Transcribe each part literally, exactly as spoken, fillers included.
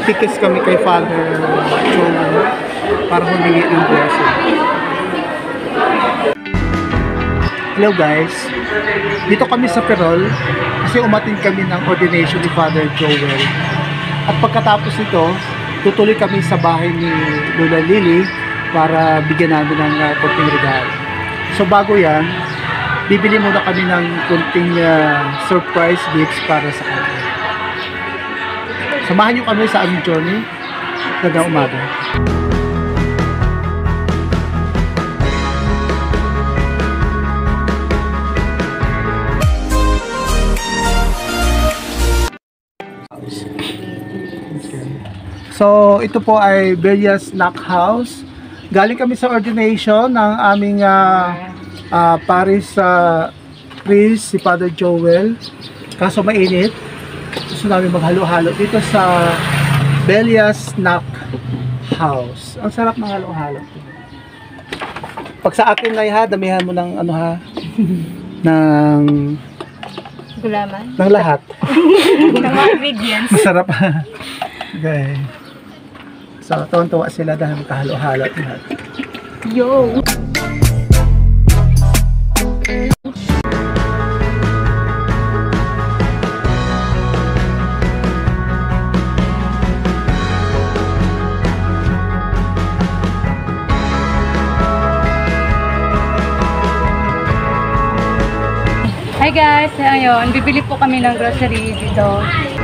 Magkikis kami kay Father Jr para humingi ng blessing. Hello guys, dito kami sa Perol kasi umatin kami ng ordination ni Father Joel. At pagkatapos nito, tutuloy kami sa bahay ni Lola Lily para bigyan namin ng uh, konting regalo. So bago yan, bibili muna kami ng konting uh, surprise gifts para sa kanya. Samahan nyo kami sa aming journey hanggang umaga. So, ito po ay Belia's Snack House. Galing kami sa ordination ng aming uh, uh, Paris uh, priest, si Father Joel. Kaso mainit. Gusto namin maghalo-halo dito sa Belia's Snack House. Ang sarap ng halo-halo. Pag sa akin na ha, damihan mo ng ano ha, ng gulaman. Ng lahat. Ng mga ingredients. Masarap. Okay. So, tuwan-tuwa sila dahil magkahalo-halo lahat. Yo! Hi guys! Ayun, bibili po kami ng grocery dito.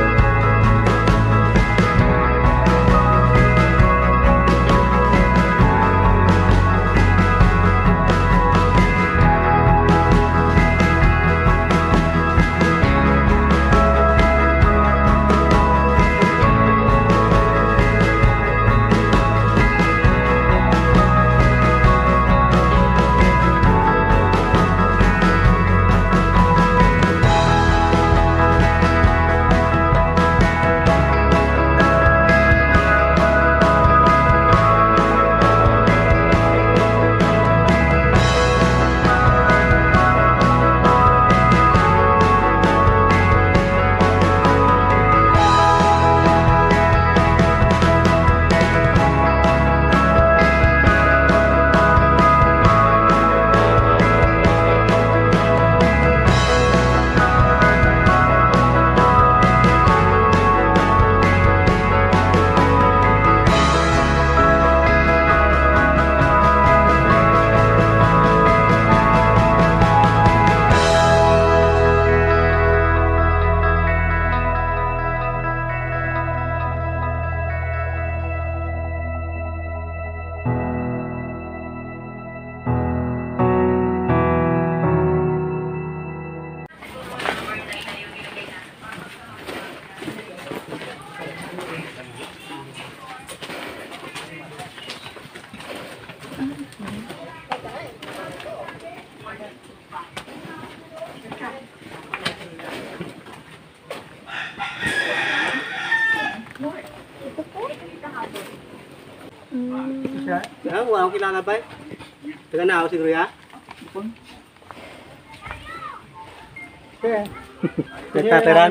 Ya, wow, kilala ba? Taga na ako siguro ya? Okay. Nagtateran?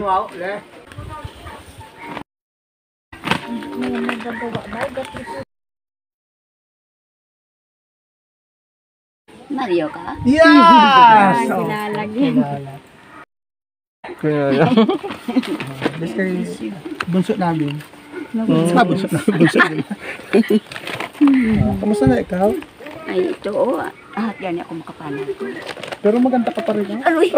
Mario ka? Yes! Silalagyan. Kaya This kay bunso namin. Sa bunso namin. Bunso namin. Kamusta na ikaw? Ay, ito o. Ah, yan ako makapanan. Pero maganda ka pa rin. Aroy!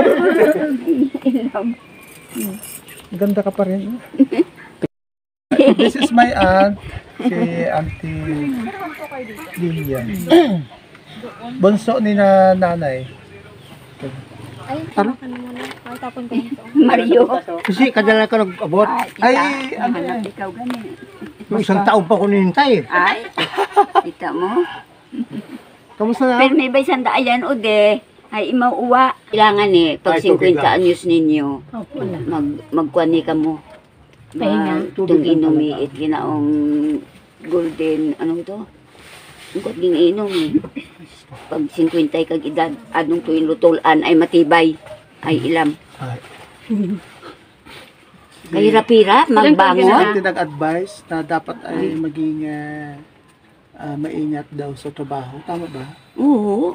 Maganda ka pa rin. This is my aunt. Si Auntie Lilia. Bunso ni na nanay. Ay, tama ka naman. Ay, tapon ko ito. Mario. Kasi kadala ka nag-abot. Ay, ano yan? Ikaw ganyan. May isang taon pa ko nihintay. Ay, kita mo. Kamusta na? Pero may ba isang daayan o de, ay imauwa. Kailangan eh, pag fifty anyos ninyo, mag, magkwani ka mo. Pahinga. Itong inumiit, ginaong golden, anong to? Ang ging inom eh. Pag fifty kag edad, anong tuwing lutulan ay matibay, ay ilam. Ay. Kahirap-hirap, magbangon. Hindi nag-advise na dapat ay maging ah, ah, maingat daw sa trabaho. Tama ba? Oo.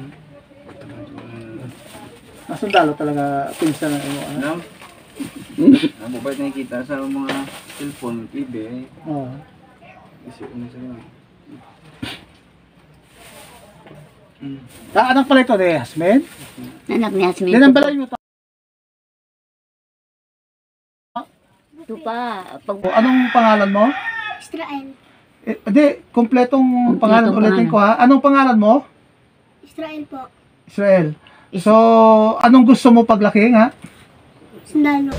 Nasundalo talaga pinsan ng imo. Ano? Ang bubay nakikita sa mga cellphone, T V, Oo. isip mo sa mga. Ah, anong pala ito, eh, Yasmin? Anak ni Asmin. Yan ang balay mo. Ito pa. Pag Anong pangalan mo? Israel. Eh, di, kompletong pangalan ulitin ko ha. Anong pangalan mo? Israel po. Israel. So, anong gusto mo paglaki ha? Sundalo.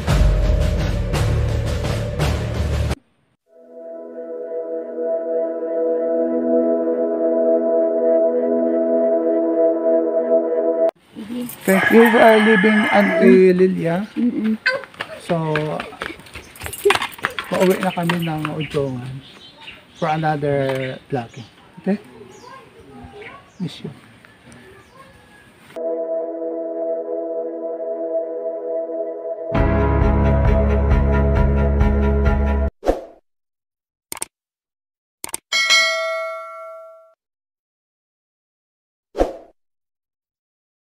Thank you. We are leaving Auntie Lilia. Mm-mm. So, pauwi na kami ng Udongan for another vlogging. Okay? Miss you.